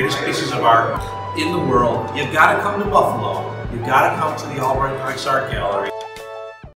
greatest pieces of art in the world. You've got to come to Buffalo. You've got to come to the Albright-Knox Art Gallery.